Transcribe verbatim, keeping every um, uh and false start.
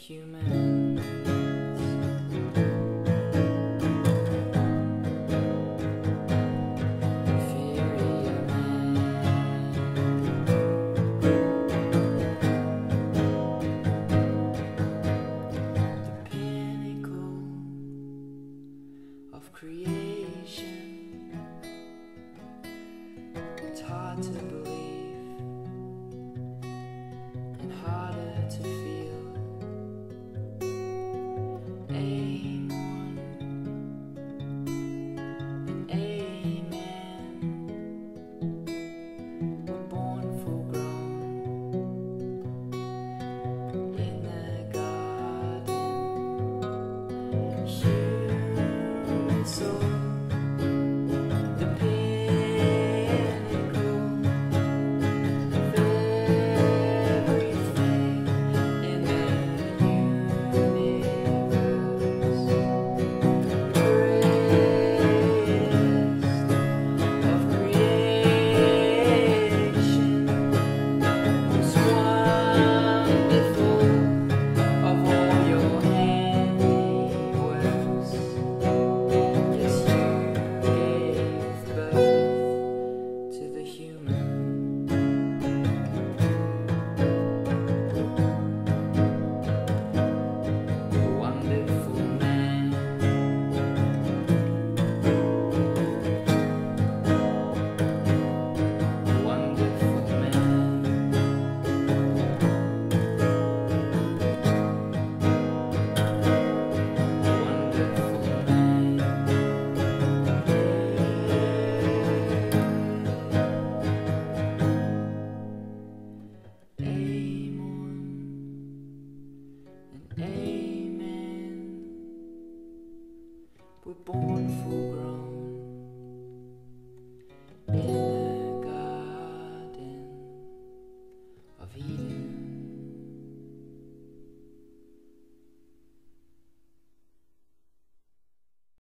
humans. Inferior man. The pinnacle of creation. It's hard to believe and harder to feel. Aim on and amen. We're born full grown in the garden. Human soul. The pinnacle of everything in the universe. Greatest of creation, most wonderful of all your handiworks. Yes, you gave birth to the human. Wonderful man. Wonderful man. Wonderful man. Aim on and amen. We're born for